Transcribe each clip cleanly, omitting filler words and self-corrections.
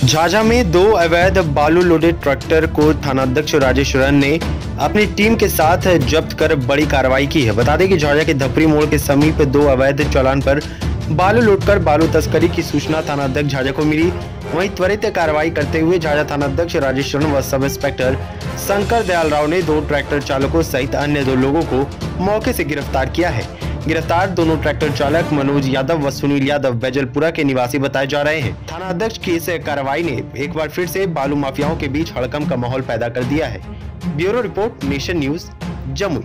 झाझा में 2 अवैध बालू लोडेड ट्रैक्टर को थानाध्यक्ष राजेश्वरन ने अपनी टीम के साथ जब्त कर बड़ी कार्रवाई की है। बता दें कि झाझा के धपरी मोड़ के समीप 2 अवैध चालान पर बालू लूटकर बालू तस्करी की सूचना थानाध्यक्ष झाझा को मिली। वहीं त्वरित कार्रवाई करते हुए झाझा थानाध्यक्ष राजेश्वरन व सब इंस्पेक्टर शंकर दयाल राव ने 2 ट्रैक्टर चालकों सहित अन्य 2 लोगों को मौके से गिरफ्तार किया है। गिरफ्तार दोनों ट्रैक्टर चालक मनोज यादव व सुनील यादव बैजलपुरा के निवासी बताए जा रहे हैं। थानाध्यक्ष की इस कार्रवाई ने एक बार फिर से बालू माफियाओं के बीच हड़कंप का माहौल पैदा कर दिया है। Bureau report, nation news, Jamui.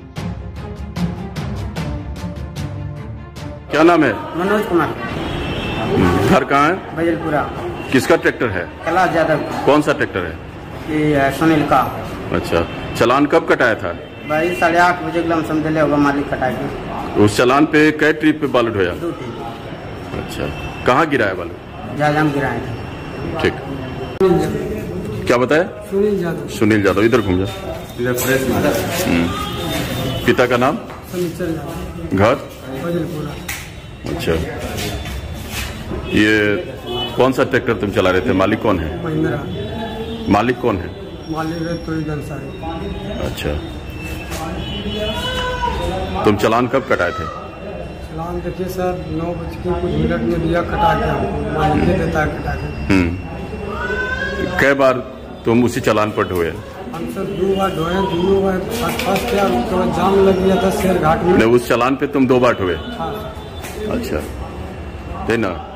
क्या नाम है? मनोज कुमार। घर कहाँ है? बैजलपुरा। किसका ट्रैक्टर है? कैलाश यादव। कौन सा ट्रैक्टर है? ये सुनील का। अच्छा, चालान कब कटाया था? भाई 8:30 बजे लमसम दिले होगा मालिक कटा के। उस चालान पे कई ट्रिप पे बालू ढोया? 2 ट्रिप। अच्छा, कहाँ गिरा है बालू? झाझा में गिराए। ठीक, क्या बताया? सुनील यादव। सुनील यादव, इधर घूम जा। पिता का नाम? घर? अच्छा, ये कौन सा ट्रैक्टर तुम चला रहे थे? मालिक कौन है? मालिक कौन है? अच्छा, तुम चालान कब कटाए थे? चालान देखिए सर 9 बज के कुछ मिनट में दिया कटा के हमको, मालिक ने देता है कटा के। कई बार तुम उसी चालान पर ढोए? हम सर 2 बार ढोए, दोनों बार फर्स्ट किया, उसके बाद जाम लग गया था शेर घाट में। उस चालान पे तुम 2 बार ढोए? हाँ। अच्छा, है ना।